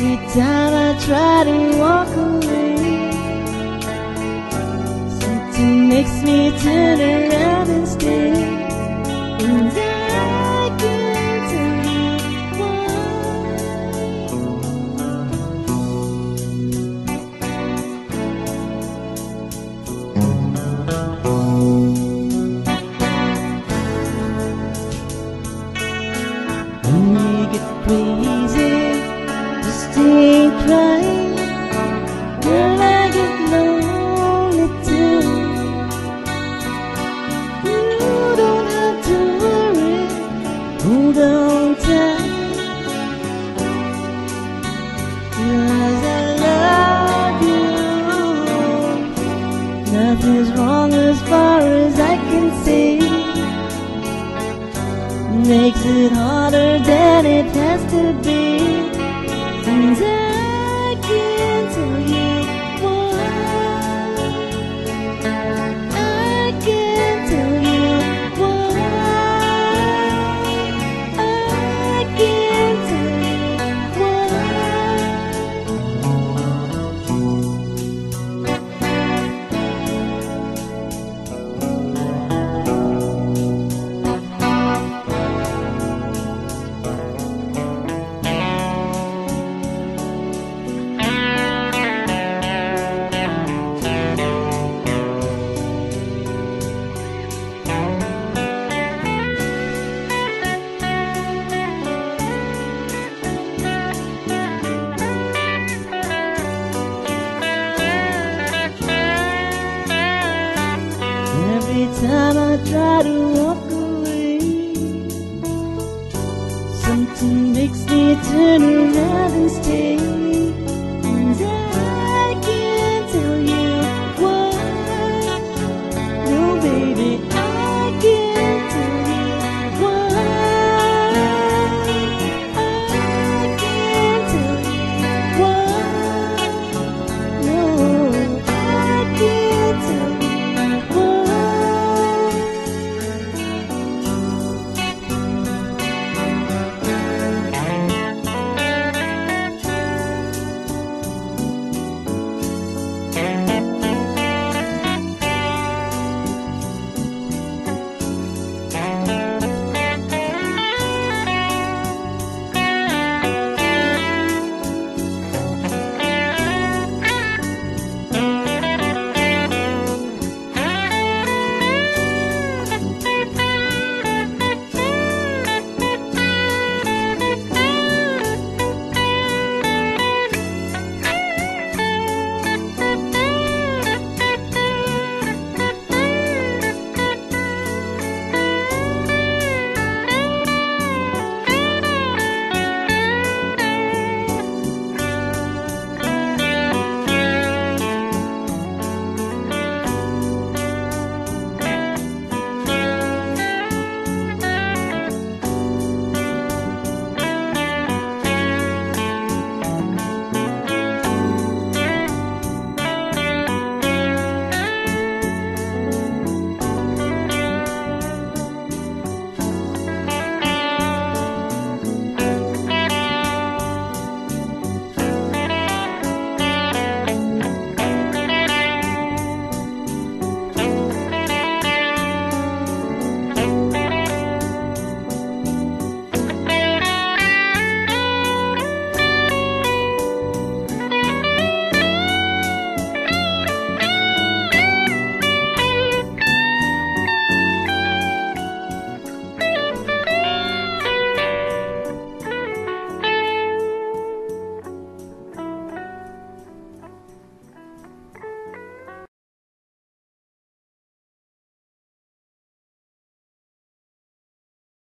Every time I try to walk away, something makes me turn around and stay. And I can't tell you why. When we get crazy, just ain't crying. Girl, I get lonely too. You don't have to worry, hold on tight, 'cause I love you. Nothing's wrong as far as I can see. Makes it harder than it has to be. And I can't tell you why. I can't tell you why. I can't tell you why. Every time I try to walk away, something makes me turn around and stay.